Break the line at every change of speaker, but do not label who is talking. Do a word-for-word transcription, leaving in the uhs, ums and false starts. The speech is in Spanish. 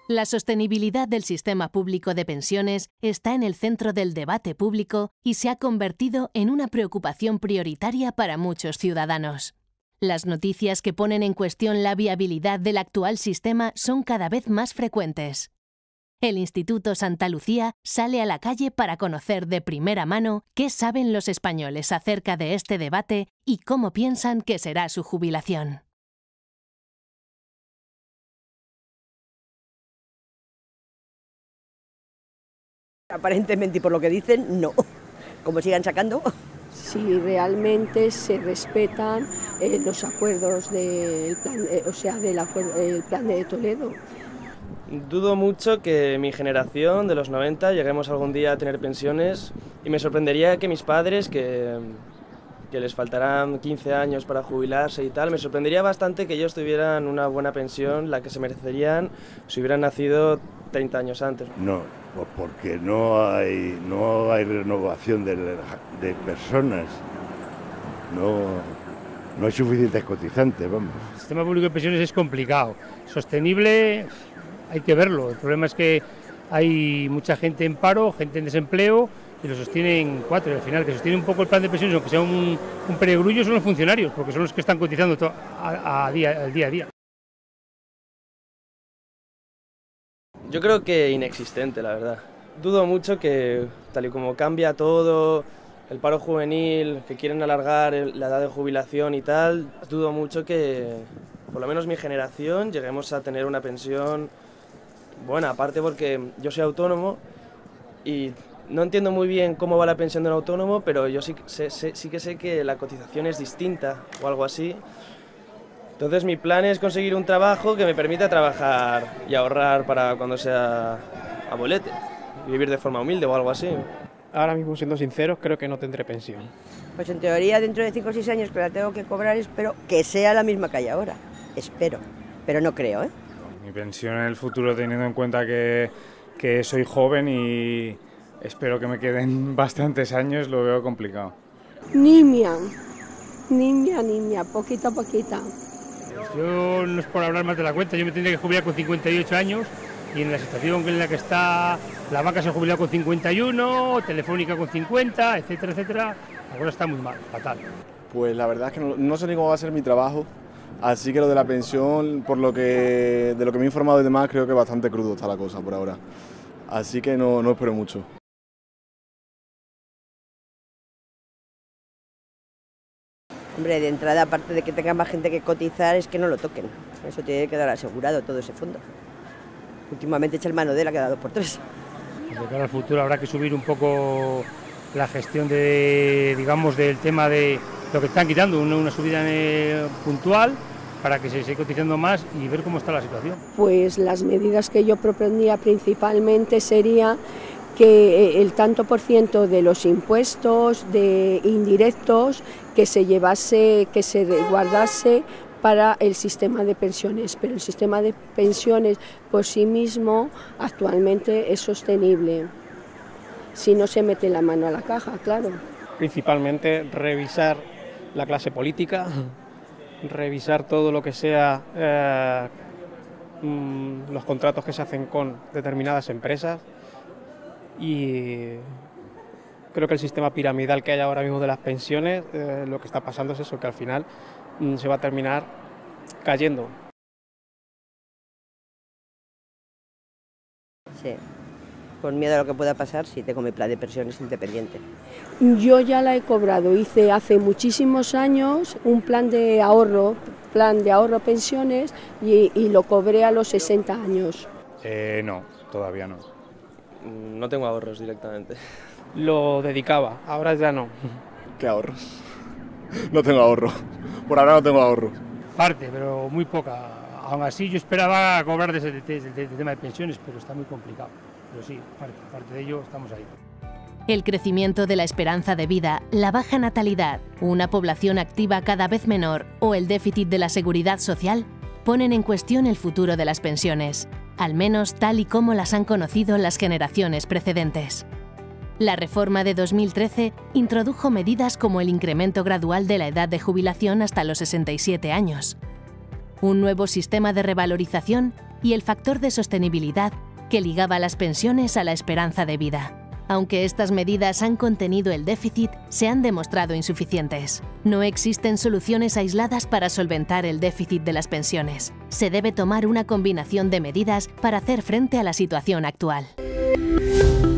La sostenibilidad del sistema público de pensiones está en el centro del debate público y se ha convertido en una preocupación prioritaria para muchos ciudadanos. Las noticias que ponen en cuestión la viabilidad del actual sistema son cada vez más frecuentes. El Instituto Santa Lucía sale a la calle para conocer de primera mano qué saben los españoles acerca de este debate y cómo piensan que será su jubilación.
Aparentemente, y por lo que dicen, no. Como sigan sacando.
Si realmente se respetan eh, los acuerdos del plan, eh, o sea, del acuerdo, el plan de Toledo.
Dudo mucho que mi generación de los noventa lleguemos algún día a tener pensiones y me sorprendería que mis padres, que, que les faltarán quince años para jubilarse y tal, me sorprendería bastante que ellos tuvieran una buena pensión, la que se merecerían si hubieran nacido treinta años antes.
No, pues porque no hay, no hay renovación de, de personas, no, no hay suficientes cotizantes, vamos.
El sistema público de pensiones es complicado, sostenible hay que verlo, el problema es que hay mucha gente en paro, gente en desempleo y lo sostienen cuatro y al final que sostiene un poco el plan de pensiones, aunque sea un, un perogrullo, son los funcionarios, porque son los que están cotizando to, a, a día, al día a día.
Yo creo que inexistente, la verdad. Dudo mucho que, tal y como cambia todo, el paro juvenil, que quieren alargar la edad de jubilación y tal, dudo mucho que, por lo menos mi generación, lleguemos a tener una pensión buena, aparte porque yo soy autónomo y no entiendo muy bien cómo va la pensión de un autónomo, pero yo sí, sé, sé, sí que sé que la cotización es distinta o algo así. Entonces mi plan es conseguir un trabajo que me permita trabajar y ahorrar para cuando sea abuelete, y vivir de forma humilde o algo así.
Ahora mismo, siendo sinceros, creo que no tendré pensión.
Pues en teoría dentro de cinco o seis años que la tengo que cobrar, espero que sea la misma que hay ahora. Espero, pero no creo, ¿eh?
Mi pensión en el futuro, teniendo en cuenta que, que soy joven y espero que me queden bastantes años, lo veo complicado.
Nimia, nimia, nimia, poquito a poquito.
Yo no es por hablar más de la cuenta, yo me tendría que jubilar con cincuenta y ocho años y en la situación en la que está, la banca se ha jubilado con cincuenta y uno, Telefónica con cincuenta, etcétera, etcétera, ahora está muy mal, fatal.
Pues la verdad es que no, no sé ni cómo va a ser mi trabajo, así que lo de la pensión, por lo que, de lo que me he informado y demás, creo que bastante crudo está la cosa por ahora, así que no, no espero mucho.
Hombre, de entrada, aparte de que tenga más gente que cotizar, es que no lo toquen. Eso tiene que quedar asegurado, todo ese fondo. Últimamente echa el mano de él, ha quedado por tres.
De cara al futuro habrá que subir un poco la gestión de, digamos, del tema de lo que están quitando, una, una subida eh, puntual para que se siga cotizando más y ver cómo está la situación.
Pues las medidas que yo propondría principalmente sería que el tanto por ciento de los impuestos de indirectos que se llevase, que se guardase para el sistema de pensiones, pero el sistema de pensiones por sí mismo actualmente es sostenible, si no se mete la mano a la caja, claro.
Principalmente revisar la clase política, revisar todo lo que sea eh, los contratos que se hacen con determinadas empresas y creo que el sistema piramidal que hay ahora mismo de las pensiones, eh, lo que está pasando es eso, que al final mm, se va a terminar cayendo.
Sí, con miedo a lo que pueda pasar, sí tengo mi plan de pensiones independiente.
Yo ya la he cobrado, hice hace muchísimos años un plan de ahorro, plan de ahorro pensiones y, y lo cobré a los sesenta años.
Eh, no, todavía no.
No tengo ahorros directamente.
Lo dedicaba, ahora ya no.
¿Qué ahorros? No tengo ahorros, por ahora no tengo ahorros.
Parte, pero muy poca. Aún así yo esperaba cobrar de ese de, de, de, de tema de pensiones, pero está muy complicado. Pero sí, parte, parte de ello estamos ahí.
El crecimiento de la esperanza de vida, la baja natalidad, una población activa cada vez menor o el déficit de la seguridad social ponen en cuestión el futuro de las pensiones, al menos tal y como las han conocido las generaciones precedentes. La reforma de dos mil trece introdujo medidas como el incremento gradual de la edad de jubilación hasta los sesenta y siete años, un nuevo sistema de revalorización y el factor de sostenibilidad que ligaba las pensiones a la esperanza de vida. Aunque estas medidas han contenido el déficit, se han demostrado insuficientes. No existen soluciones aisladas para solventar el déficit de las pensiones. Se debe tomar una combinación de medidas para hacer frente a la situación actual.